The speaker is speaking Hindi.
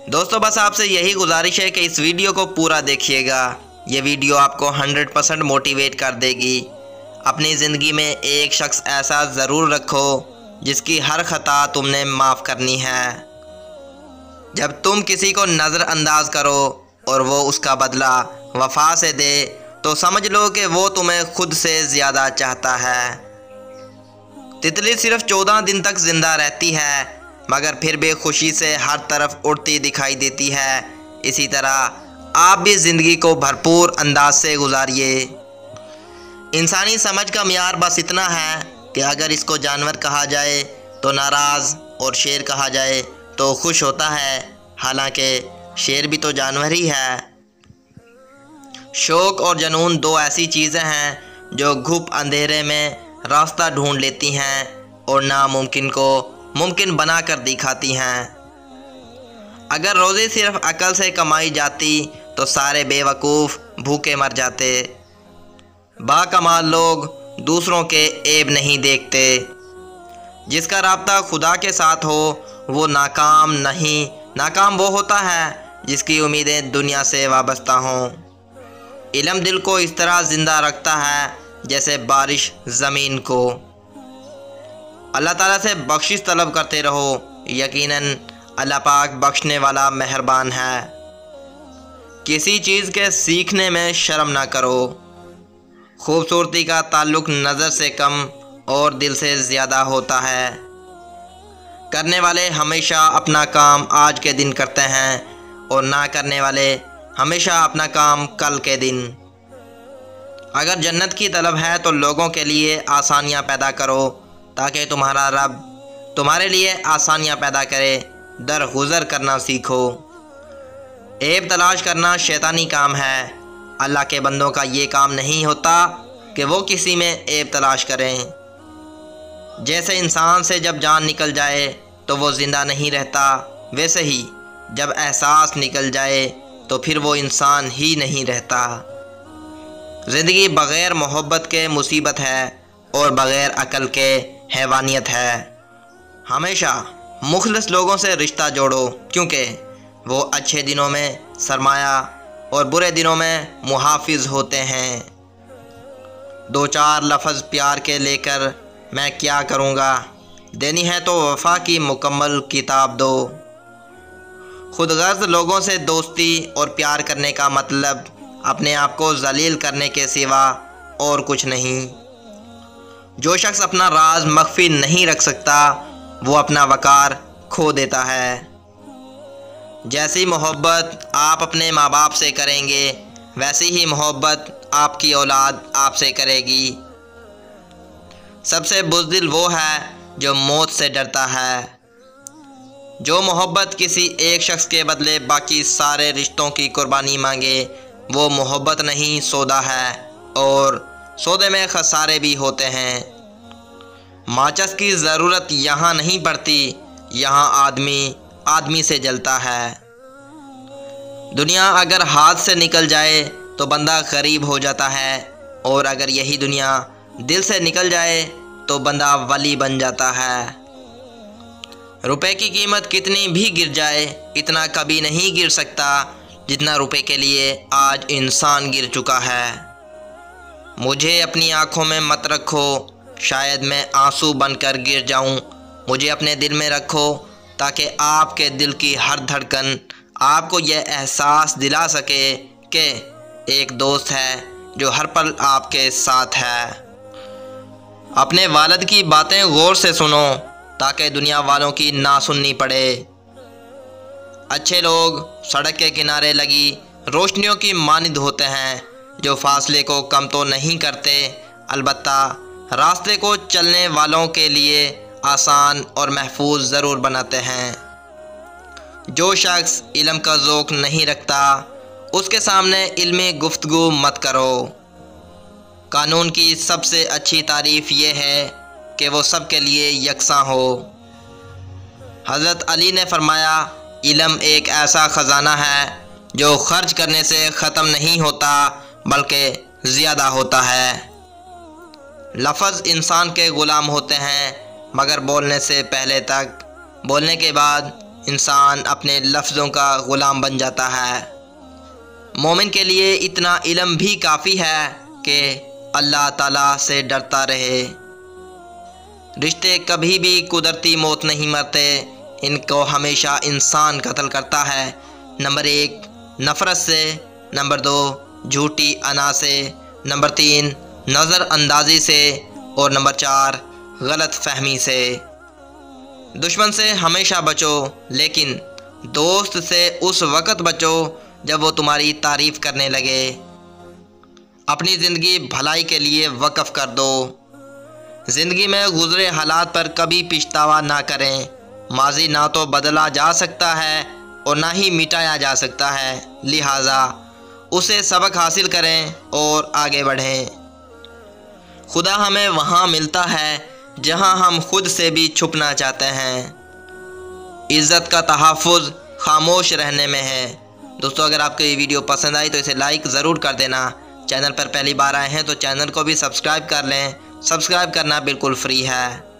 दोस्तों बस आपसे यही गुजारिश है कि इस वीडियो को पूरा देखिएगा। ये वीडियो आपको 100% मोटिवेट कर देगी। अपनी ज़िंदगी में एक शख्स ऐसा ज़रूर रखो जिसकी हर खता तुमने माफ़ करनी है। जब तुम किसी को नज़रअंदाज करो और वो उसका बदला वफा से दे तो समझ लो कि वो तुम्हें खुद से ज़्यादा चाहता है। तितली सिर्फ 14 दिन तक ज़िंदा रहती है मगर फिर भी खुशी से हर तरफ उड़ती दिखाई देती है। इसी तरह आप भी ज़िंदगी को भरपूर अंदाज से गुजारिए। इंसानी समझ का मियार बस इतना है कि अगर इसको जानवर कहा जाए तो नाराज़ और शेर कहा जाए तो खुश होता है, हालांकि शेर भी तो जानवर ही है। शौक़ और जुनून दो ऐसी चीज़ें हैं जो घुप अंधेरे में रास्ता ढूंढ लेती हैं और नामुमकिन को मुमकिन बना कर दिखाती हैं। अगर रोज़ी सिर्फ अकल से कमाई जाती तो सारे बेवकूफ़ भूखे मर जाते। बाकमाल लोग दूसरों के ऐब नहीं देखते। जिसका राब्ता खुदा के साथ हो वो नाकाम वो होता है जिसकी उम्मीदें दुनिया से वाबस्ता हों। इल्म दिल को इस तरह ज़िंदा रखता है जैसे बारिश ज़मीन को। अल्लाह ताला से बख्शिश तलब करते रहो, यकीनन अल्लाह पाक बख्शने वाला मेहरबान है। किसी चीज़ के सीखने में शर्म ना करो। खूबसूरती का ताल्लुक़ नज़र से कम और दिल से ज़्यादा होता है। करने वाले हमेशा अपना काम आज के दिन करते हैं और ना करने वाले हमेशा अपना काम कल के दिन। अगर जन्नत की तलब है तो लोगों के लिए आसानियाँ पैदा करो ताकि तुम्हारा रब तुम्हारे लिए आसानियाँ पैदा करे। दरगुज़र करना सीखो। ऐब तलाश करना शैतानी काम है। अल्लाह के बंदों का ये काम नहीं होता कि वो किसी में ऐब तलाश करें। जैसे इंसान से जब जान निकल जाए तो वो ज़िंदा नहीं रहता, वैसे ही जब एहसास निकल जाए तो फिर वो इंसान ही नहीं रहता। ज़िंदगी बग़ैर मोहब्बत के मुसीबत है और बग़ैर अकल के हैवानियत है। हमेशा मुखलिस लोगों से रिश्ता जोड़ो क्योंकि वो अच्छे दिनों में सरमाया और बुरे दिनों में मुहाफिज होते हैं। दो चार लफ्ज़ प्यार के लेकर मैं क्या करूँगा, देनी है तो वफ़ा की मुकम्मल किताब दो। खुदगर्ज़ लोगों से दोस्ती और प्यार करने का मतलब अपने आप को ज़लील करने के सिवा और कुछ नहीं। जो शख्स अपना राज मख्फी नहीं रख सकता वो अपना वक़ार खो देता है। जैसी मोहब्बत आप अपने माँ बाप से करेंगे वैसी ही मोहब्बत आपकी औलाद आपसे करेगी। सबसे बुज़दिल वो है जो मौत से डरता है। जो मोहब्बत किसी एक शख्स के बदले बाकी सारे रिश्तों की कुर्बानी मांगे वो मोहब्बत नहीं सौदा है और सौदे में खसारे भी होते हैं। माचिस की ज़रूरत यहाँ नहीं पड़ती, यहाँ आदमी से जलता है। दुनिया अगर हाथ से निकल जाए तो बंदा गरीब हो जाता है और अगर यही दुनिया दिल से निकल जाए तो बंदा वली बन जाता है। रुपए की कीमत कितनी भी गिर जाए इतना कभी नहीं गिर सकता जितना रुपए के लिए आज इंसान गिर चुका है। मुझे अपनी आँखों में मत रखो, शायद मैं आंसू बनकर गिर जाऊं। मुझे अपने दिल में रखो ताकि आपके दिल की हर धड़कन आपको यह एहसास दिला सके कि एक दोस्त है जो हर पल आपके साथ है। अपने वालिद की बातें गौर से सुनो ताकि दुनिया वालों की ना सुननी पड़े। अच्छे लोग सड़क के किनारे लगी रोशनियों की मानिंद होते हैं जो फासले को कम तो नहीं करते, अलबत्ता रास्ते को चलने वालों के लिए आसान और महफूज ज़रूर बनाते हैं। जो शख्स इल्म का ज़ौक़ नहीं रखता उसके सामने इल्मी गुफ्तगू मत करो। कानून की सबसे अच्छी तारीफ़ ये है कि वो सब के लिए यकसां हो। हज़रत अली ने फरमाया, इल्म एक ऐसा ख़जाना है जो ख़र्च करने से ख़त्म नहीं होता बल्कि ज़्यादा होता है। लफ्ज़ इंसान के ग़ुलाम होते हैं मगर बोलने से पहले तक, बोलने के बाद इंसान अपने लफ्ज़ों का ग़ुलाम बन जाता है। मोमिन के लिए इतना इल्म भी काफ़ी है कि अल्लाह ताला से डरता रहे। रिश्ते कभी भी कुदरती मौत नहीं मरते, इनको हमेशा इंसान कत्ल करता है। नंबर 1 नफ़रत से, नंबर 2 झूठी अना से, नंबर 3 नज़रअंदाजी से और नंबर 4 गलत फहमी से। दुश्मन से हमेशा बचो, लेकिन दोस्त से उस वक़्त बचो जब वो तुम्हारी तारीफ़ करने लगे। अपनी ज़िंदगी भलाई के लिए वक़्फ़ कर दो। ज़िंदगी में गुज़रे हालात पर कभी पछतावा ना करें। माजी ना तो बदला जा सकता है और ना ही मिटाया जा सकता है, लिहाजा उसे सबक हासिल करें और आगे बढ़ें। खुदा हमें वहाँ मिलता है जहाँ हम खुद से भी छुपना चाहते हैं। इज़्ज़त का तहफ़्फ़ुज़ खामोश रहने में है। दोस्तों, अगर आपको ये वीडियो पसंद आई तो इसे लाइक ज़रूर कर देना। चैनल पर पहली बार आए हैं तो चैनल को भी सब्सक्राइब कर लें। सब्सक्राइब करना बिल्कुल फ्री है।